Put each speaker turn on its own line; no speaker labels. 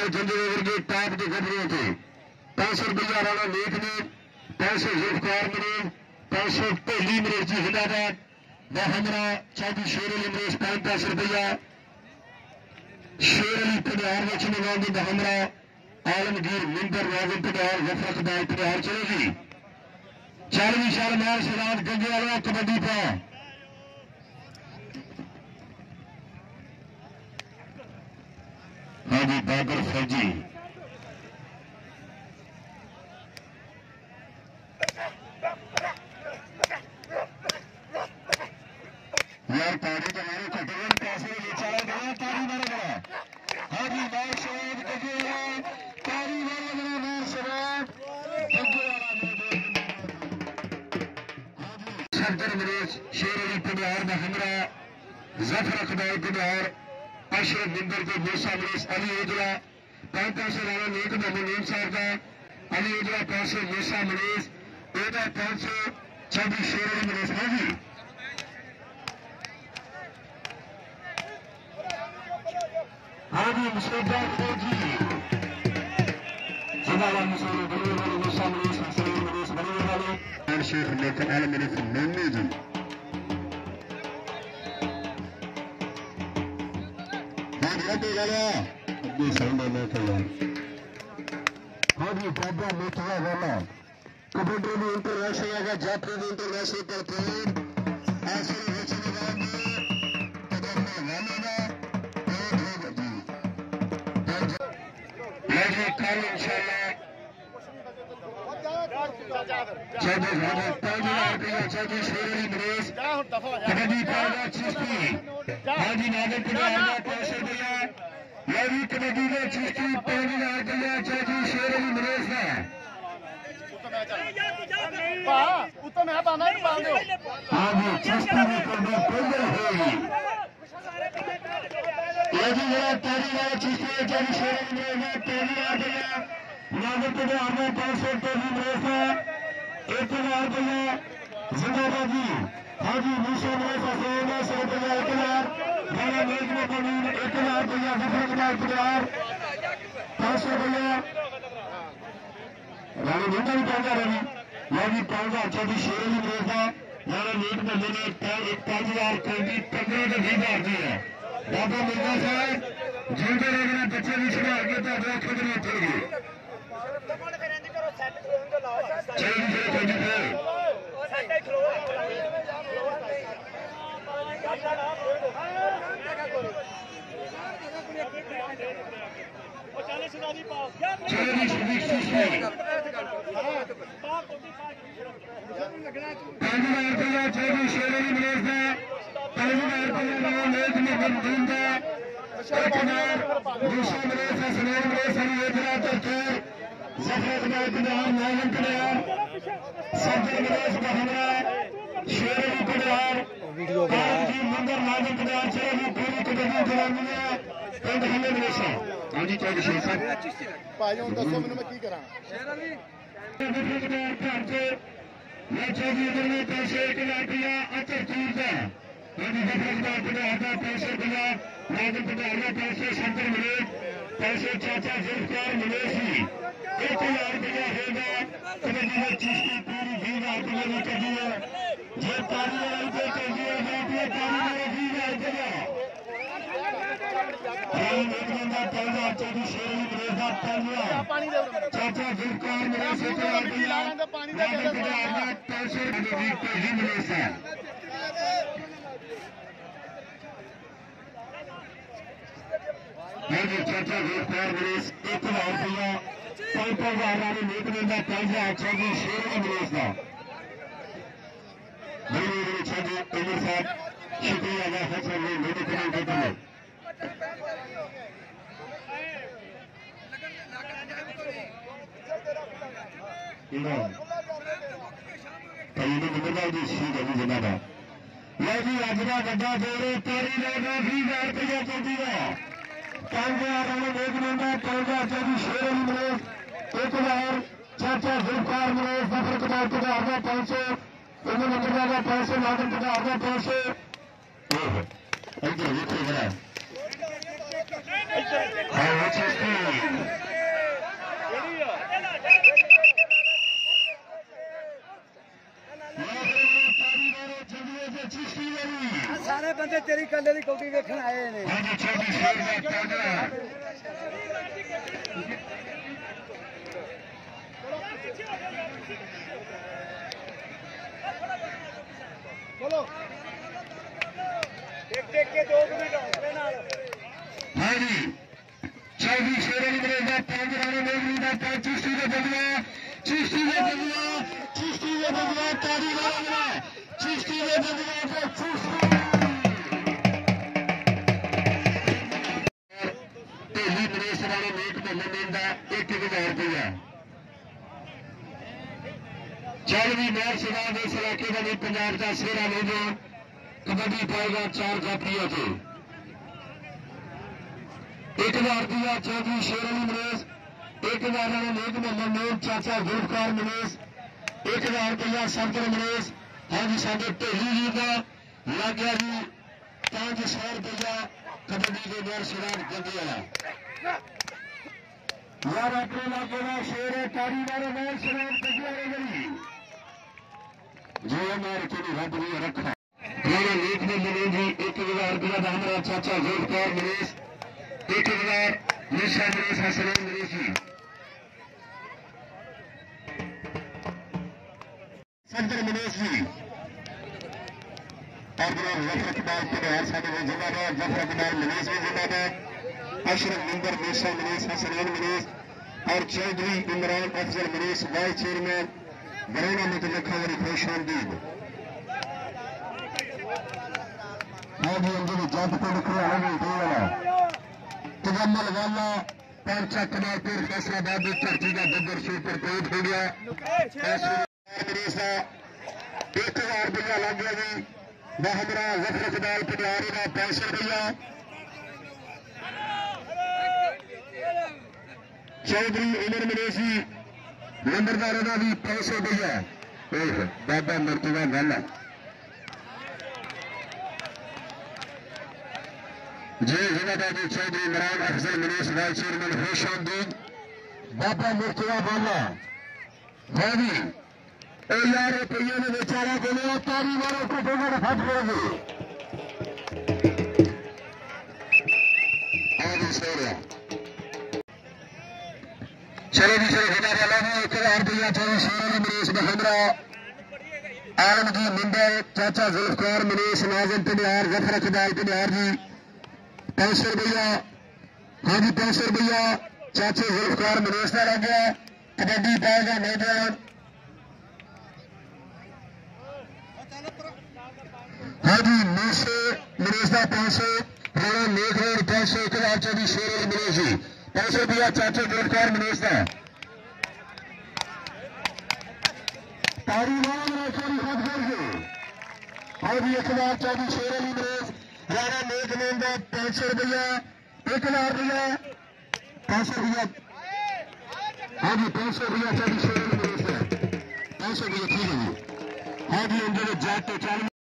जंदे वर्गे टाप के गबरों थे 500 रुपया राणा लेख ने 500 जुल्फकार मरीज 500 ढोली मरीज जी हिदाबाद व हमरा चौधरी शेर अली मरीज 5 रुपया शेर अली पटियार में नवाब हमरा आलमगीर मिंबर नाजिम पटियार गफरत बाल पटियार चलेगी 40 साल मार सिराज गंगे वाला कबड्डी पा हाजी बाबर फौजी यार पानी तो हमारे कटोरे पैसे बेचारा गया तारी मारा गया हाजी मार शराब गंगेवाला तारी मारा गया मार शराब गंगेवाला सरदार मरीज शेर अली पटियार में हमरा जफर अकबर पटियार अशरफ मिंबर को मूसा मरीज अली उजला 500 राणा नेक मोहम्मद साहब का अली उजला 500 मूसा मरीज 500 चौधरी शेर अली मरीज हाजी हाजी मुस्तफा फौजी जमाला मुसले बने वाले मूसा मरीज हसन मरीज बने वाले शेख लेकर आल मरीज नन्हे जी हाजी वाला अब्दुल सलाम लेकर हाजी बाबा मोतवा वाला कबड्डी में इंटरनेशनल का जाफरी इंटरनेशनल कैंपेन आसिफ हसन वाला कदम में वाला ये कल इंशाल्लाह चौधरी चौधरी शेर अली मरीज कबड्डी पाएगा चिश्ती हाजी नागर पटियाला 500 रुपया ये भी कबड्डी का चिश्ती 5000 रुपया चौधरी शेर अली मरीज का हाजी चिश्ती में कबड्डी होगी ये भी मेरा तारी वाला चिश्ती चौधरी शेर अली मरीज 5000 रुपया नागर पटियाला 500 चौधरी मरीज का 1000 रुपया जिंदाबाद जी हाजी मूसा मरीज हसन 100 रुपया 1000 राणा मेज में कमीन 1000 रुपया गफरत बाल पटियार 500 रुपया राणा मिंबर भी पहुंचा रही यह भी 5000 चौधरी शेर अली मरीज का राणा मेज में मैंने 5000 कौड़ी 15 से 20,000 दी है बाबा मिर्जा साहब जिंदे रहने बच्चे भी छुड़ा के तो दो खुद नहीं उठेगी चलिए भाई हूं दसो मैं की करा पैसे 1,00,000 रुपया अतर चीज का पैसे पैसे शंकर मिले पैसे चाचा जुल्फकार मलेशी 1,000 रुपया होगा कबड्डी में चिश्ती पूरी 20,000 रुपये में कर दिया जो तारी वाली पे कर दिया तारी वाला 20,000 रुपया चौधरी शेर अली मरीज का चाचा जुल्फकार मलेशी 1,000 रुपया 500 ही मलेश है चाचा जुल्फकार मलेश 1,000 रुपया 5,000 वाले नेक देंदा 5,000 चौधरी शेर अली मलेश का मेरे चौधरी उमर साहब शुक्रिया अदा फैसल मेरे कमेंट करते हैं जी अजरा बड़ा जोड़े तारी लगा 20,000 रुपया चौधरी का 5,000 लोग लेंगे 5,000 चौधरी शेर अली मलेश 1,000 चाचा जुल्फकार मलेश फखर कबार 500 उमर नंबर 500 नागर 500 हाँ
तेरी कल्ले की कौटी वेखण आए ने।
हाँ जी 24 शेर का कांगड़ा
बोलो देख के 2 मिनट हौसले नाल।
हाँ जी 24 शेर वाली बनेगा 5 राणे मेघनी का 25 का बदला चिश्ती का बदला तारी का बदला चिश्ती का बदला तो चिश्ती ढोली नरेश राणे मेघ मोहम्मद का 1000 रुपया 40वीं मैच सिवाल इस इलाके का भी पंजाब का सेरा लोगो कबड्डी पाएगा 4 जाफरियों से 1000 रुपया चौधरी शेर अली मनीष 1000 राणे मेघ मोहम्मद मेघ चाचा जुल्फकार मनीष 1000 रुपया सफदर मनीष हाँ जी साढ़े ढोली जी का लग गया जी 500 रुपया कबड्डी के दौर सिराज गंदिया यार अपने इलाके का शेर है तारी वाले दौर सिराज गंदिया गई जो हमारे चुनी रब ने रखा राणा मेघ मोहम्मद जी 1000 रुपया का हमारा चाचा जुल्फकार मनीष 1000 निशा मनीष हसन मनीष जी सफदर मनीष जी और जफर इकबाल पटियार साहब जिंदाबाद जफर इकबाल मनीष भी जिंदाबाद अशरफ मिंबर निशा मनीष हसन मनीष और चौधरी इमरान अफजल मनीष वाइस चेयरमैन बरौना मुतलखा वाली खुश आमदीद हाँ जी अंजलि जब को निकला वाला तजम्मल वाला पंचा कमालपुर फैसलाबाद की धरती का बब्बर सुपर कोट हो गया 1000 रुपया लग गया जी बहमरा जफर इकबाल पटियारी का 500 रुपया चौधरी उमर मनीषी नंबरदारों का भी 500 रुपया बाबा मरतबा गाला जी जिलाबादी चौधरी इमरान अफजल मनीष वाइस चेयरमैन खुश आमदीद बाबा मुर्तबा बाला हाँ जी यार रुपये ने बेचारा बोले तारी वालों को दोनों फट पड़ेगी चलो जी चलो हमारे अलावा 1000 रुपया चौधरी शेर अली मनीष बहमरा आलमगीर मिंबर चाचा जुल्फकार मनीष नाजिम पटियार जफर इकबाल पटियार जी 500 रुपया हाँ जी 500 रुपया चाचे जुल्फकार मनीष का लग गया कबड्डी पाएगा नौजवान हाँ जी मूसे मनीष का 500 राणा मेघ रोड 500 1000 चौधरी शेर अली मनीष जी 500 रुपया चाचे जुल्फकार मनीष का तारी हाँ जी 1000 चौधरी शेर अली मनीष राणा मेघ मोहम्मद का 500 रुपया 1000 रुपया 500 रुपया हाँ जी 500 रुपया चौधरी शेर अली मनीष का 500 रुपया ठीक है जी हाँ जी अंदर जाट